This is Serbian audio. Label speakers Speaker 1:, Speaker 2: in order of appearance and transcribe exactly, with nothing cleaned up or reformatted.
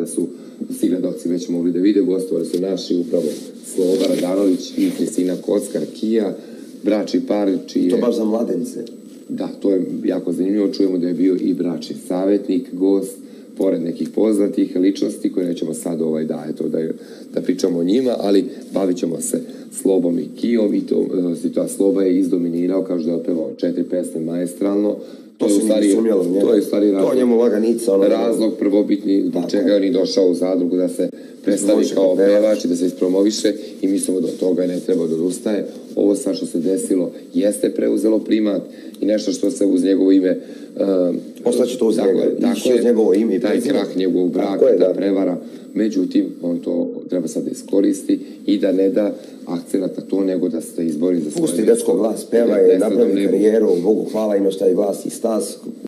Speaker 1: su sigledoci već mogli da vide, gostovali su naši upravo Sloba Radanović i Kristina Kockar, Kija, bračni par čiji
Speaker 2: To baš za mladence.
Speaker 1: Da, to je jako zanimljivo. Čujemo da je bio i bračni savjetnik, gost, pored nekih poznatih ličnosti koje nećemo sad ovaj da, eto, da, da pričamo o njima, ali bavit ćemo se Slobom i Kijom i to, to Sloba je izdominirao, kao što je opevao četiri pesme maestralno.
Speaker 2: To se nije sumnjalo njega.
Speaker 1: To je stvari razlog,
Speaker 2: to njemu laganica, ono,
Speaker 1: razlog prvobitni zbog čega je on i došao u zadrugu da se predstavi kao pevač i da se ispromoviše i mislimo da od toga ne treba da odustaje. Ovo sad što se desilo jeste preuzelo primat i nešto što se uz njegovo ime
Speaker 2: ostaće to uz njegovo ime i
Speaker 1: taj krah njegovog braka, ta prevara. Međutim, on to treba sad da iskoristi i da ne da akcenat na to, nego da se izbori za svoje...
Speaker 2: Pusti dečko glas, peva je, napravi karijeru, Bogu hvala, imaš taj glas i Stas,